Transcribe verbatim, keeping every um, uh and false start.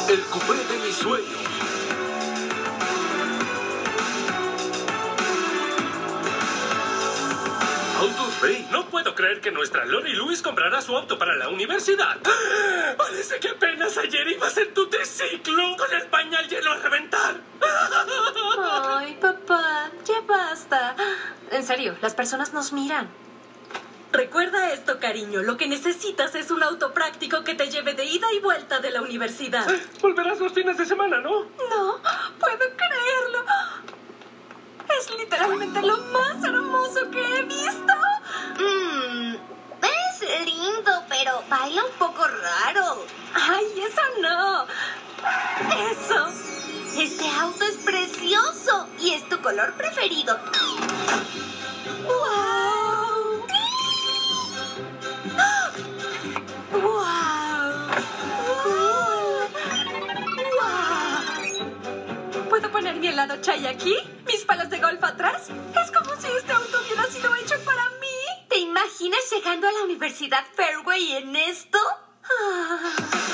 El cupé de mis sueños. Autos Rey. No puedo creer que nuestra Lori Lewis comprará su auto para la universidad. Parece que apenas ayer ibas en tu triciclo con el pañal lleno a reventar. Ay, papá, ya basta. En serio, las personas nos miran. Recuerda esto, cariño. Lo que necesitas es un auto práctico que te lleve de ida y vuelta de la universidad. Eh, Volverás los fines de semana, ¿no? No, puedo creerlo. Es literalmente lo más hermoso que he visto. Mmm, es lindo, pero baila un poco raro. Ay, eso no. Eso. Este auto es precioso y es tu color preferido. ¡Wow! ¡Wow! ¡Wow! ¿Puedo poner mi helado chai aquí? ¿Mis palos de golf atrás? Es como si este auto hubiera sido hecho para mí. ¿Te imaginas llegando a la Universidad Fairway en esto? Ah.